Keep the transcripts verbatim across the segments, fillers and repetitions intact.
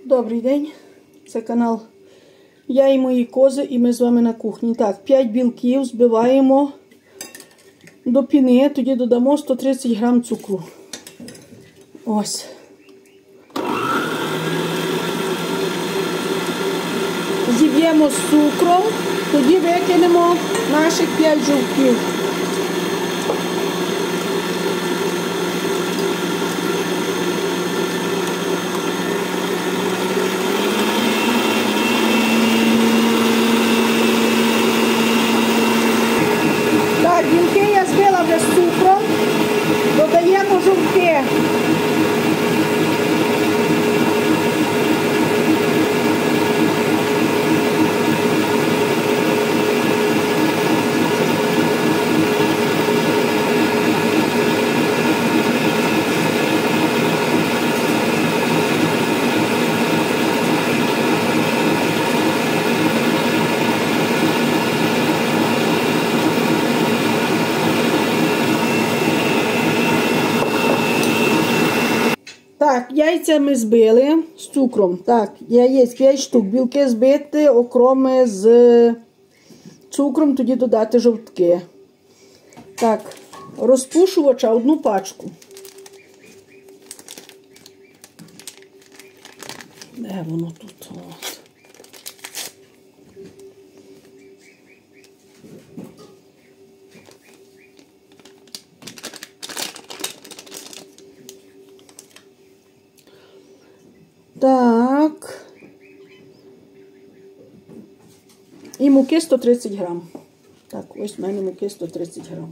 Добрий день, це канал Я і мої кози, і ми з вами на кухні. Так, п'ять білків збиваємо до піни, тоді додамо сто тридцять грам цукру. Ось. Зіб'ємо з цукром, тоді викинемо наших п'ять жовтків. Так, білки я збила вже з цукром, додаємо жовтки. Так, яйця ми збили з цукром. Так, яєць п'ять штук. Білки збити, окроми з цукром, тоді додати жовтки. Так, розпушувача одну пачку. Де воно тут? От. Так, і муки сто тридцять грам. Так, ось в мене муки сто тридцять грам.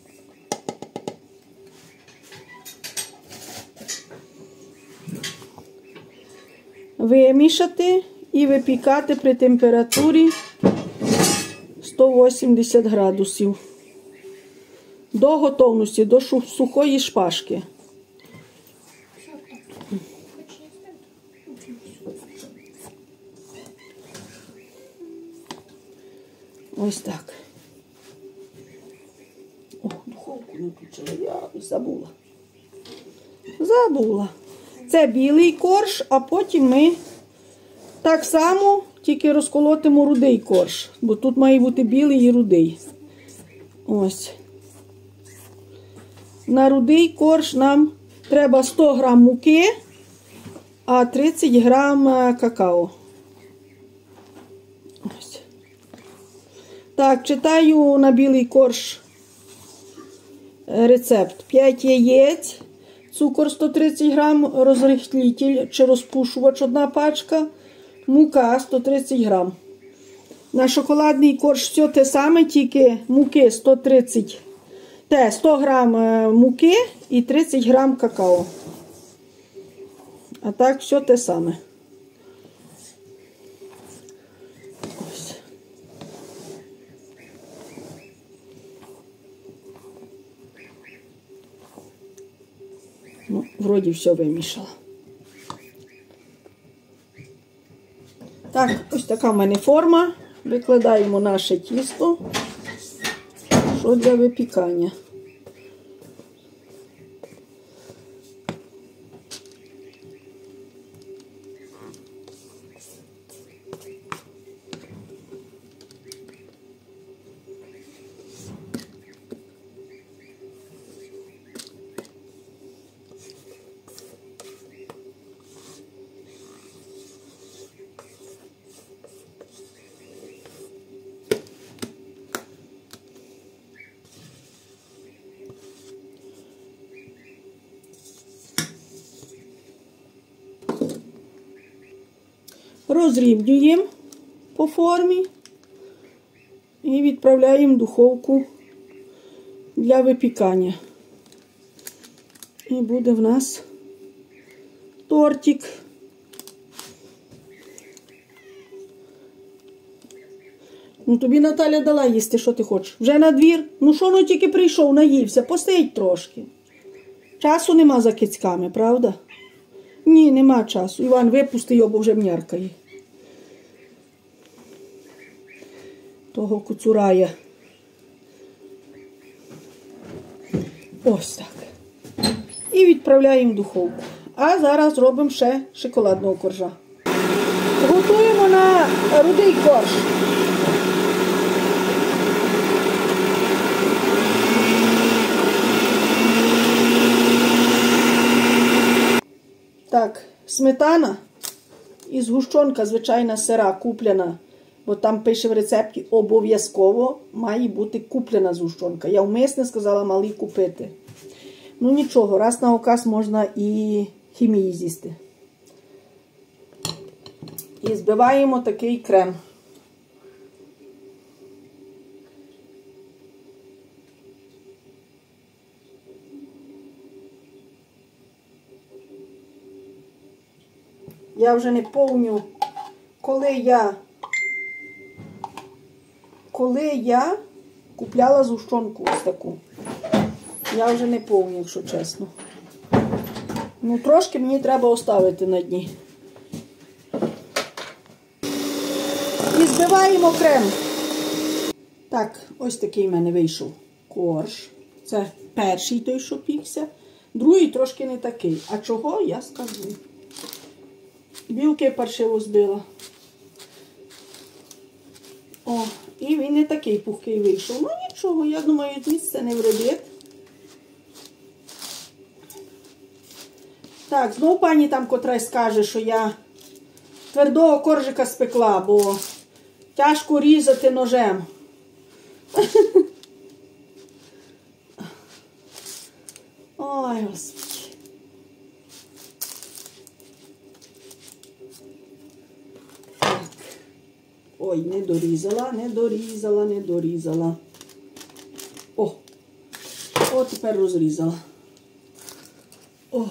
Вимішати і випікати при температурі сто вісімдесят градусів. До готовності, до сухої шпажки. Ось так. О, духовку не включила, я забула. Забула. Це білий корж, а потім ми так само тільки розколотимо рудий корж. Бо тут має бути білий і рудий. Ось. На рудий корж нам треба сто грам муки, а тридцять грам какао. Ось. Так, читаю на білий корж рецепт. п'ять яєць, цукор сто тридцять грам, розрихлитель чи розпушувач одна пачка, мука сто тридцять грам. На шоколадний корж все те саме, тільки муки сто тридцять, те, сто грам муки і тридцять грам какао. А так все те саме. Ну, вроді все вимішала. Так, ось така в мене форма. Викладаємо наше тісто, що для випікання. Розрівнюємо по формі і відправляємо в духовку для випікання. І буде в нас тортик. Ну, тобі Наталя дала їсти, що ти хочеш. Вже на двір? Ну, що воно тільки прийшов, наївся, постоїть трошки. Часу нема за кицьками, правда? Ні, нема часу. Іван, випусти його, бо вже м'яркає. Того куцурая. Ось так. І відправляємо в духовку. А зараз робимо ще шоколадного коржа. рудий корж. Так, сметана і згущенка, звичайна сира, куплена. Бо там пише в рецепті, обов'язково має бути куплена згущенка. Я вмисне сказала малий купити. Ну нічого, раз на оказ можна і хімії з'їсти. І збиваємо такий крем. Я вже не пам'ятаю, коли я, коли я купляла згущенку ось таку. Я вже не пам'ятаю, якщо чесно. Ну, трошки мені треба оставити на дні. І збиваємо крем. Так, ось такий в мене вийшов корж. Це перший той, що пікся. Другий трошки не такий. А чого, я скажу. Білки паршиво збила. О, і він не такий пухкий вийшов. Ну нічого, я думаю, місце не вредить. Так, знову пані там котрась скаже, що я твердого коржика спекла, бо тяжко різати ножем. Ой, Господи. Так. Ой, не дорізала, не дорізала, не дорізала. О, о, тепер розрізала. О.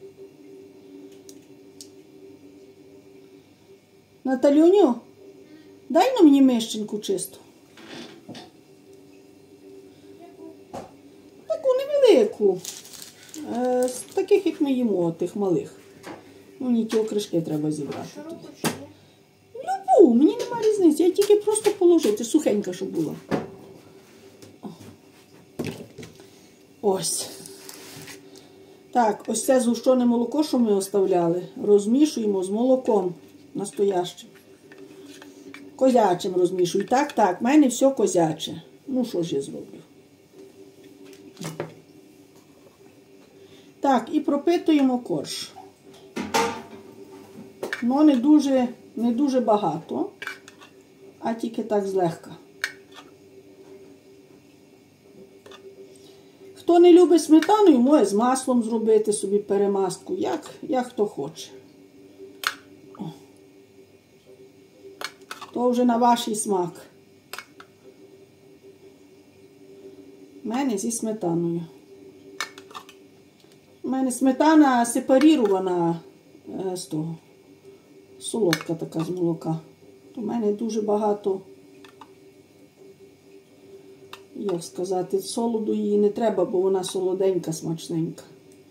Наталюню, дай на мені мищеньку чисту. Таку невелику. Е, з таких, як ми їмо, тих малих. Ну, мені ті окришки треба зібрати. Любу, мені нема різниці. Я тільки просто положити, сухенька, щоб була. Ось. Так, ось це згущене молоко, що ми оставляли, розмішуємо з молоком настоящим. Козячим розмішую. Так, так, в мене все козяче. Ну, що ж я зроблю? Так, і пропитуємо корж. Ну, не дуже, не дуже багато, а тільки так злегка. Хто не любить сметаною, може з маслом зробити собі перемазку, як, як хто хоче. О. То вже на ваш смак. У мене зі сметаною. У мене сметана сепарірована е, з того. Солодка така з молока. У мене дуже багато, як сказати, солоду її не треба, бо вона солоденька, смачненька.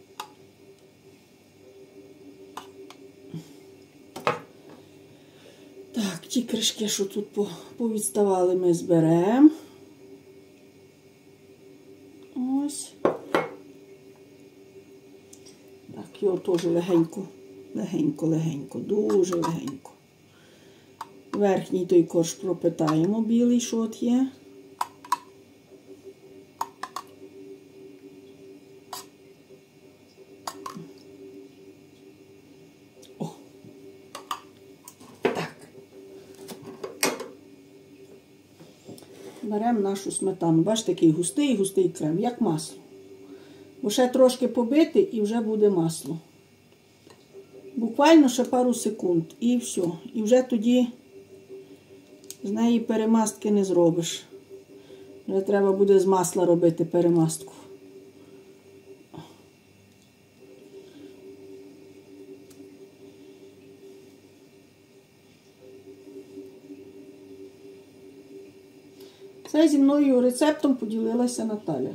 Так, ті кришки, що тут повідставали, ми зберемо. Ось. Так, його теж легенько, легенько, легенько, дуже легенько. Верхній той корж пропитаємо, білий, що от є. О. Так. Беремо нашу сметану. Бачите, такий густий, густий крем, як масло. Бо ще трошки побити і вже буде масло. Буквально ще пару секунд і все. І вже тоді з неї перемастки не зробиш. Вже треба буде з масла робити перемастку. Це зі мною рецептом поділилася Наталя.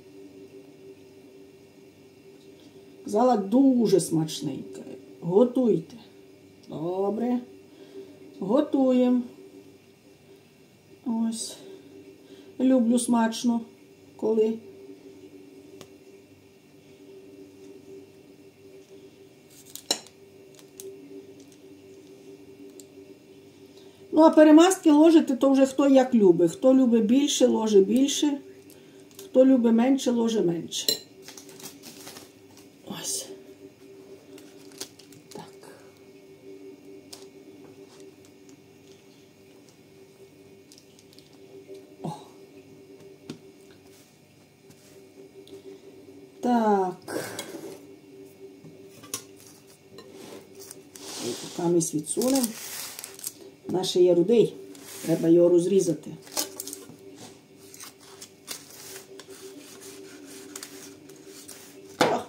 Казала, дуже смачненька. Готуйте. Добре. Готуємо. Ось. Люблю смачно, коли. Ну, а перемазки ложити, то вже хто як любить. Хто любить більше, ложить більше. Хто любить менше, ложить менше. Ось. Так. О. Так. І поки ми відсунемо. Наш є рудий. Треба його розрізати. О.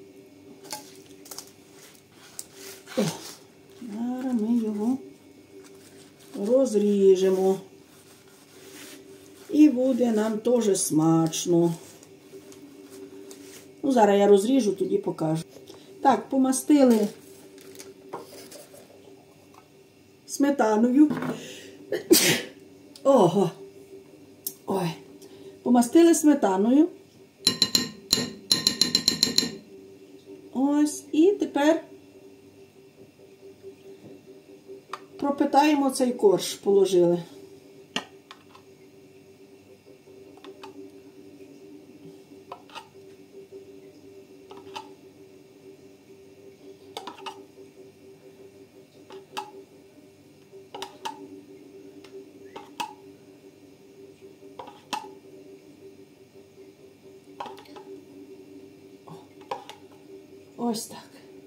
О. Зараз ми його розріжемо. І буде нам теж смачно. Ну, зараз я розріжу, тоді покажу. Так, помастили сметаною. Ого. Ой. Помастили сметаною. Ось. І тепер пропитаємо цей корж, положили. Ось так.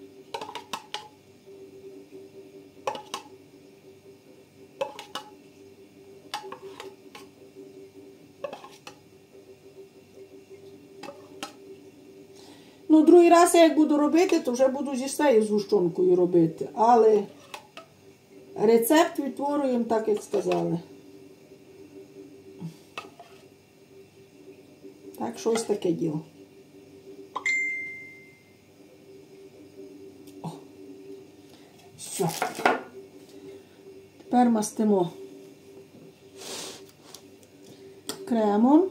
Ну, другий раз, я як буду робити, то вже буду зі своєю згущенкою робити. Але рецепт відтворюємо так, як сказали. Так, що ось таке діло. О. Все. Тепер мастимо кремом.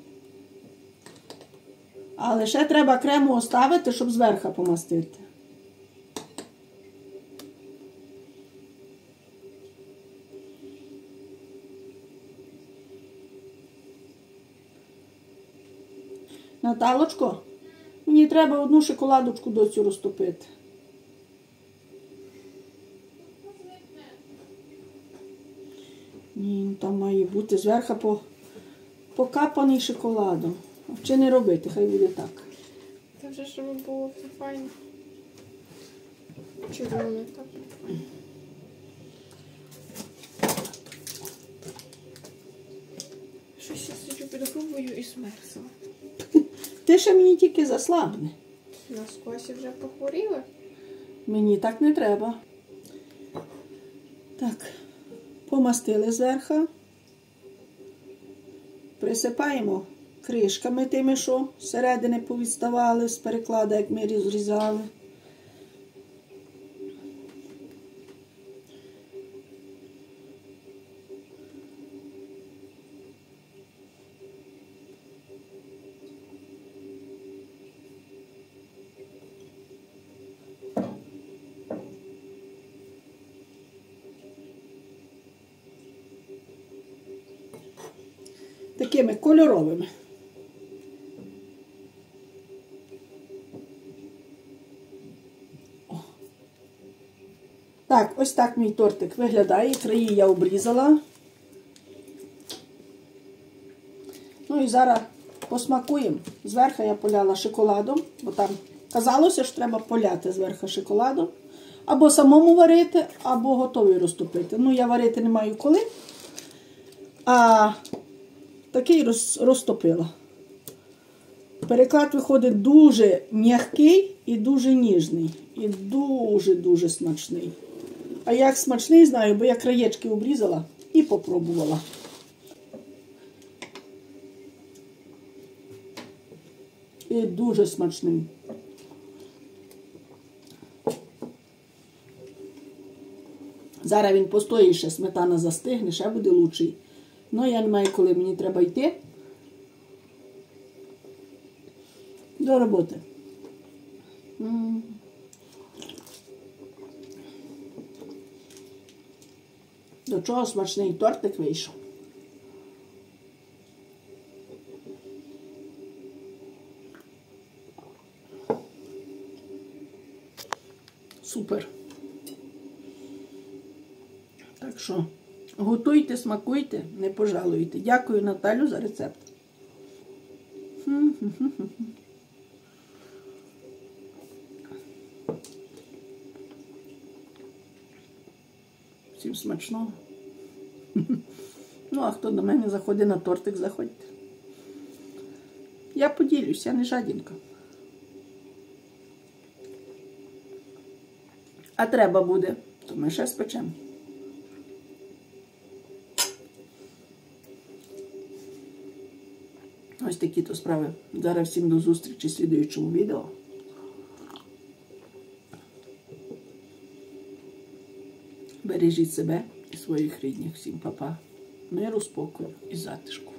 Але ще треба крему оставити, щоб зверху помастити. Наталочко, мені треба одну шоколадочку доцю розтопити. Ні, там має бути зверху покапаний шоколадом. Чи не робити, хай буде так. Це вже, щоб було все файно. Червоне так. Щось я сиджу під грубою і змерзла. Ти ще мені тільки заслабне. На сквасі вже похворіла. Мені так не треба. Так, помастили зверху. Присипаємо кришками тими, що зсередини повідставали з переклада, як ми розрізали. Такими кольоровими. О. Так, ось так мій тортик виглядає. Краї я обрізала. Ну і зараз посмакуємо. Зверху я поляла шоколадом, бо там казалося, що треба поляти зверху шоколадом. Або самому варити, або готовий розтопити. Ну, я варити не маю коли. А такий роз, розтопила. Переклад виходить дуже м'який і дуже ніжний. І дуже-дуже смачний. А як смачний, знаю, бо я краєчки обрізала і попробувала. І дуже смачний. Зараз він постоїть, ще сметана застигне, ще буде лучший. Ну, я не маю коли, мені треба йти до роботи. До чого смачний тортик вийшов. Супер. Так що готуйте, смакуйте, не пожалуйте. Дякую, Наталю, за рецепт. Всім смачного. Ну, а хто до мене заходить на тортик, заходьте. Я поділюсь, я не жадінка. А треба буде, то ми ще спечемо. Ось такі то справи. Зараз всім до зустрічі в слідуючому відео. Бережіть себе і своїх рідних. Всім па-па. Миру, спокою і затишку.